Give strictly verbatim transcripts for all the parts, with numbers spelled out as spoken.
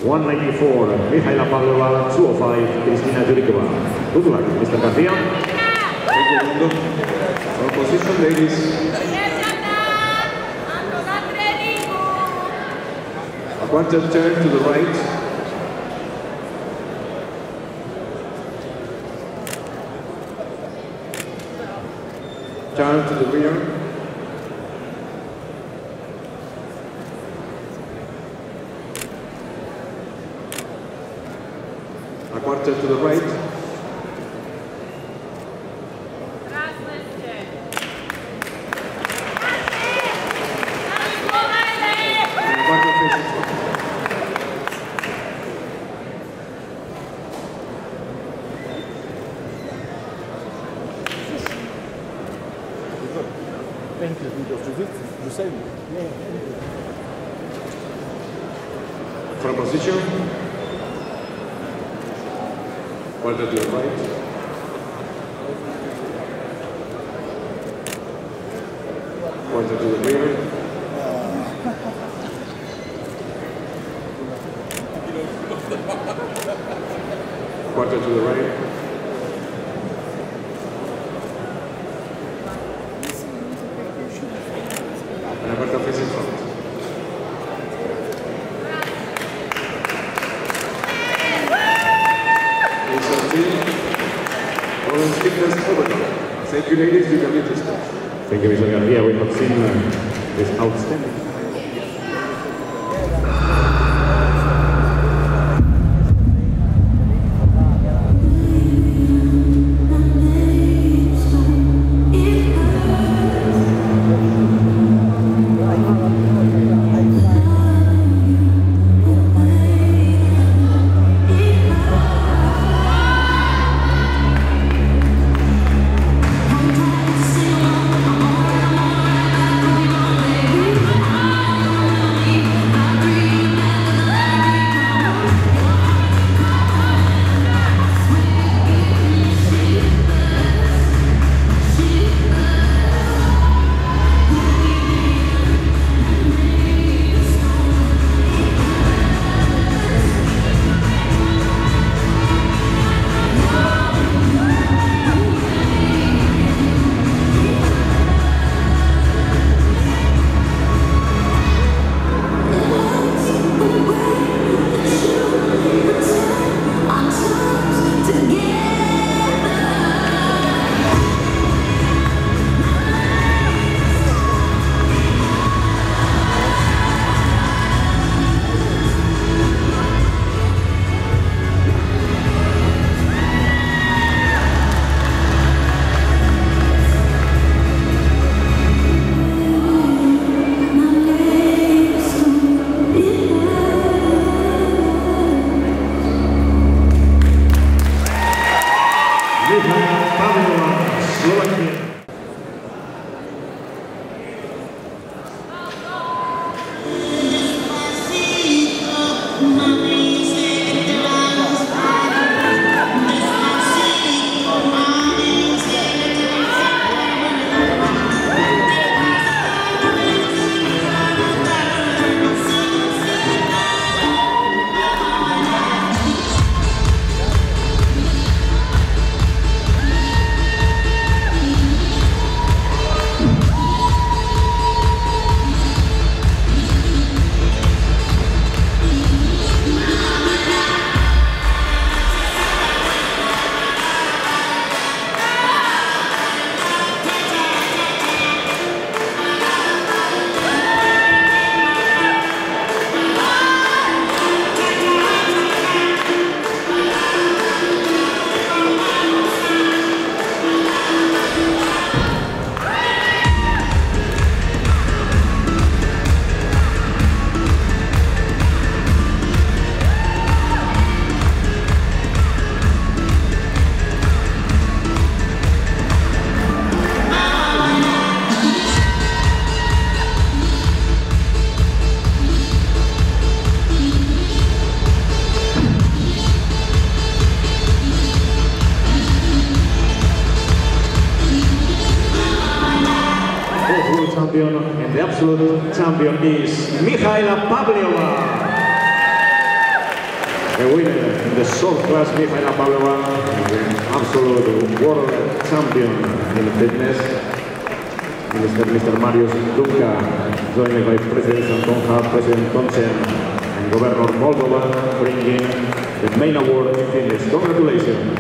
one ninety-four, Mihaela Pavlova, two oh five, Kristina Jurikova. Good luck, Mister Garcia. Thank you, Mundo. Our position, ladies. A quarter turn to the right. Turn to the rear. A quarter to the right. And a quarter facing front. From position. Quarter to the right. Quarter to the rear. Quarter to the right. And a quarter facing front. Thank you, ladies. You can leave this stage. Thank you, Mister Garcia. We have seen uh, this outstanding. champion, and the absolute champion is Mihaela Pavlova. The winner in the short class, Mihaela Pavlova, the absolute world champion in fitness. Mister Mister Marius Dunka, joined by President Antonha, President Tonchen, and Governor Moldova, bringing the main award in fitness. Congratulations.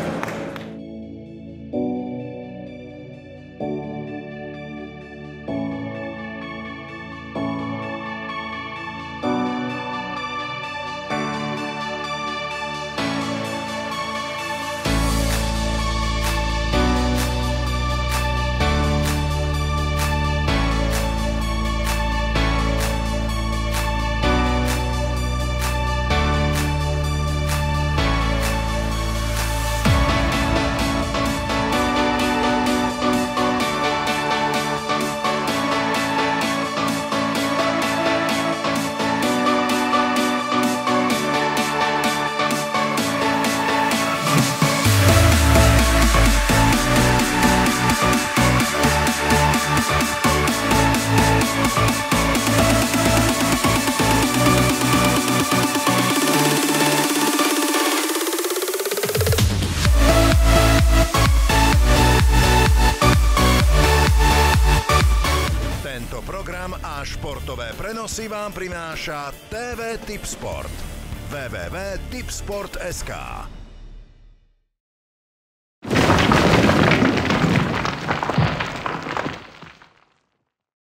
Tento program a športové prenosy vám prináša té vé Tipsport. w w w bodka tipsport bodka es ká